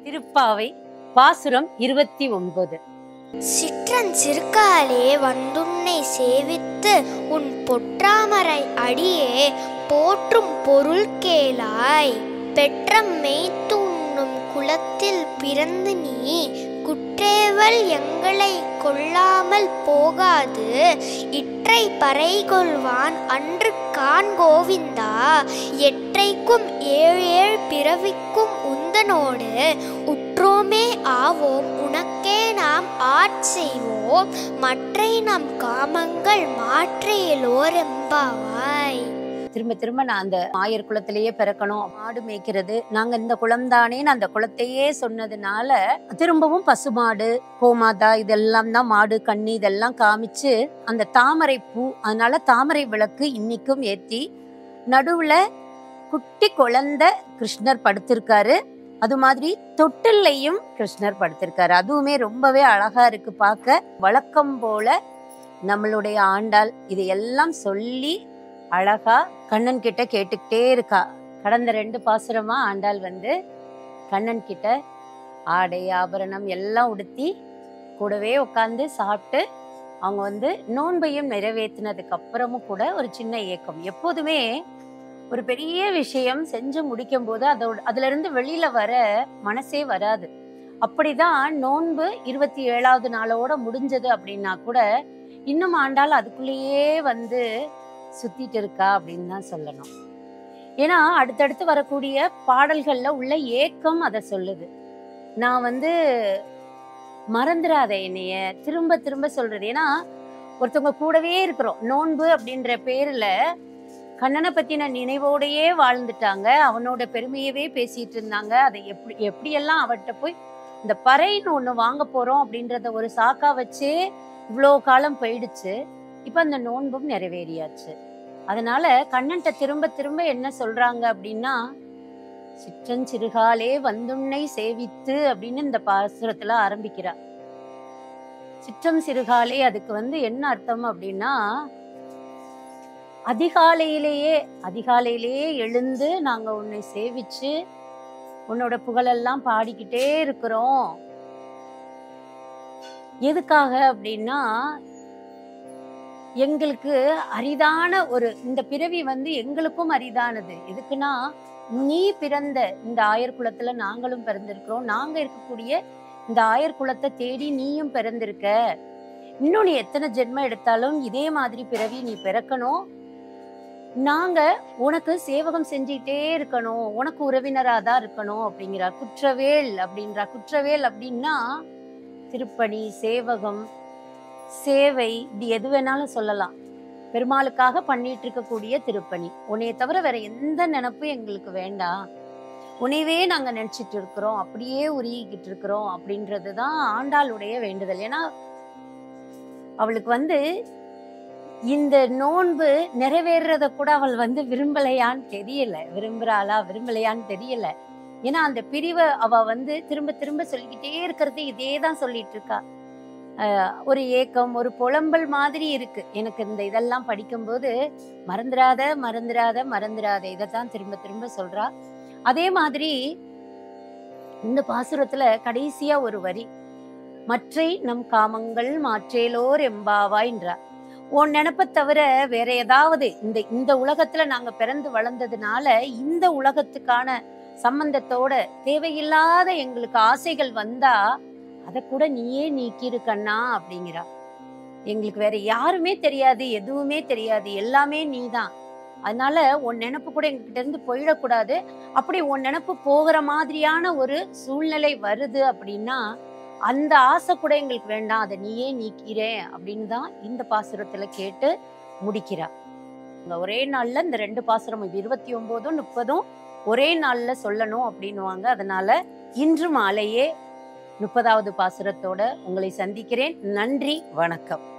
திருப்பாவை பாசுரம் 29. சிற்றன் சிறுகாலே வந்துன்னை சேவித்து உன் பொற்றாமரை அடியே போற்றும் பொருள் கேளாய். பெற்றம் மேய்த்து உண்ணும் குலத்தில் பிறந்து நீ குற்றேவல் எங்களை கொள்ளாமல் போகாது இற்றை பறை கொள்வான் அன்று கான் கோவிந்தா. எற்றைக்கும் ஏழேழ் பிறவிக்கும் உந்தனோடு உற்றோமே ஆவோம் உனக்கே நாம் ஆட்செய்வோம் மற்றை நம் காமங்கள் மாற்றியலோரெம்பாவாய். திரும்ப திரும்ப நான் அந்த ஆயர் குலத்திலேயே பிறக்கணும், மாடு மேய்க்கிறது நாங்க இந்த குளம்தானே, அந்த குளத்தையே சொன்னதுனால திரும்பவும் பசுமாடு கோமாதா இதெல்லாம் தான், மாடு கண்ணி இதெல்லாம் காமிச்சு அந்த தாமரை பூ, அதனால தாமரை விளக்கு இன்னைக்கும் ஏத்தி நடுவுல குட்டி குழந்தை கிருஷ்ணர் படுத்திருக்காரு. அது மாதிரி தொட்டில்லையும் கிருஷ்ணர் படுத்திருக்காரு. அதுவுமே ரொம்பவே அழகா இருக்கு பார்க்க. வழக்கம் போல நம்மளுடைய ஆண்டாள் இதையெல்லாம் சொல்லி அழகா கண்ணன் கிட்ட கேட்டுக்கிட்டே இருக்கா. கடந்த 2 பாசுரமா ஆண்டாள் கண்ணன் கிட்ட ஆடை ஆபரணம் எல்லாம் உடுத்தி கூடவே உட்காந்து சாப்பிட்டு அவங்க நோன்பையும் நிறைவேற்றினதுக்கு அப்புறமும் கூட ஒரு சின்ன ஏக்கம். எப்போதுமே ஒரு பெரிய விஷயம் செஞ்சு முடிக்கும் போது அதுல இருந்து வெளியில வர மனசே வராது. அப்படிதான் நோன்பு 27வது நாளோட முடிஞ்சது அப்படின்னா கூட இன்னும் ஆண்டாள் அதுக்குள்ளேயே சுத்திட்டு இருக்கா அப்படின்னு தான் சொல்லணும். ஏன்னா அடுத்தடுத்து வரக்கூடிய பாடல்கள்ல உள்ள ஏக்கம் அதை சொல்லுது. நான் மறந்துடாத என்னைய திரும்ப திரும்ப சொல்றது. ஏன்னா ஒருத்தவங்க கூடவே இருக்கிறோம், நோன்பு அப்படின்ற பேர்ல கண்ணனை பத்தின நினைவோடையே வாழ்ந்துட்டாங்க, அவனோட பெருமையவே பேசிட்டு இருந்தாங்க. அதை எப்படியெல்லாம் அவர்கிட்ட போய் இந்த பறைன்னு ஒண்ணு வாங்க போறோம் அப்படின்றத ஒரு சாக்கா வச்சே இவ்வளோ காலம் போயிடுச்சு. இப்ப அந்த நோன்பும் நிறைவேறியாச்சு. அதனால கண்ணன்ட்ட திரும்ப திரும்ப என்ன சொல்றாங்க அப்படின்னா, சிற்றன் சிறுகாலே வந்துன்னை சேவித்து அப்படின்னு இந்த பாசுரத்துல ஆரம்பிக்கிறா. சிற்றம் சிறுகாலே அதுக்கு என்ன அர்த்தம் அப்படின்னா, அதிகாலையிலேயே எழுந்து நாங்க உன்னை சேவிச்சு உன்னோட புகழெல்லாம் பாடிக்கிட்டே இருக்கிறோம். எதுக்காக அப்படின்னா, எங்களுக்கு அரிதான இந்த பிறவி எங்களுக்கும் அரிதானது. எதுக்குன்னா, நீ பிறந்த இந்த ஆயர் குலத்துல நாங்களும் பிறந்திருக்கிறோம். நாங்க இருக்கக்கூடிய இந்த ஆயர் குலத்தை தேடி நீயும் பிறந்திருக்க. இன்னும் நீ எத்தனை ஜென்மம் எடுத்தாலும் இதே மாதிரி பிறவி நீ பிறக்கணும். நாங்க உனக்கு சேவகம் செஞ்சுக்கிட்டே இருக்கணும், உனக்கு உறவினராதான் இருக்கணும் அப்படிங்கிறா. குற்றவேல் அப்படின்றா. குற்றவேல் அப்படின்னா திருப்பணி, சேவகம், சேவை, இப்படி எது வேணாலும் சொல்லலாம். பெருமாளுக்காக பண்ணிட்டு இருக்கக்கூடிய திருப்பணி. உன்னைய தவிர வேற எந்த நினைப்பும் எங்களுக்கு வேண்டாம், உன்னையவே நாங்க நினைச்சிட்டு இருக்கிறோம், அப்படியே உருகிக்கிட்டு இருக்கிறோம் அப்படின்றதுதான் ஆண்டாளுடைய வேண்டுதல். ஏன்னா அவளுக்கு இந்த நோன்பு நிறைவேறத கூட அவள் விரும்பலையான்னு தெரியல, விரும்பலையான்னு தெரியல. ஏன்னா அந்த பிரிவை அவ திரும்ப திரும்ப சொல்லிக்கிட்டே இருக்கிறது இதேதான் சொல்லிட்டு இருக்கா. ஒரு ஏக்கம், ஒரு புலம்பல் மாதிரி இருக்கு எனக்கு. இதெல்லாம் படிக்கும்போது மறந்துடாத மறந்துடாத மறந்துடாத இதைத்தான் திரும்ப திரும்ப சொல்றா. அதே மாதிரி இந்த பாசுரத்துல கடைசியா ஒரு வரி, மற்றை நம் காமங்கள் மாற்றேலோர் எம்பாவாய்ன்றா. உன் நினைப்பை தவிர வேற ஏதாவது இந்த உலகத்துல நாங்க பிறந்து வளர்ந்ததுனால இந்த உலகத்துக்கான சம்பந்தத்தோட தேவையில்லாத எங்களுக்கு ஆசைகள் வந்தா அதை கூட நீயே நீக்கிருக்கண்ணா அப்படிங்கிறா. எங்களுக்கு வேற யாருமே தெரியாது, எதுவுமே தெரியாது, எல்லாமே நீதான். அதனால உன் நினைப்பு கூட எங்ககிட்ட இருந்து போயிடக்கூடாது. அப்படி உன் நினைப்பு போகிற மாதிரியான ஒரு சூழ்நிலை வருது அப்படின்னா அந்த ஆசை கூட எங்களுக்கு வேண்டாம், அதை நீயே நீக்கிறேன் அப்படின்னு தான் இந்த பாசுரத்துல கேட்டு முடிக்கிறா. ஒரே நாள்ல இந்த 2 பாசுரமும் 29ம் 30ம் ஒரே நாள்ல சொல்லணும் அப்படின்னுவாங்க. அதனால இன்று மாலையே 30வது பாசுரத்தோட உங்களை சந்திக்கிறேன். நன்றி, வணக்கம்.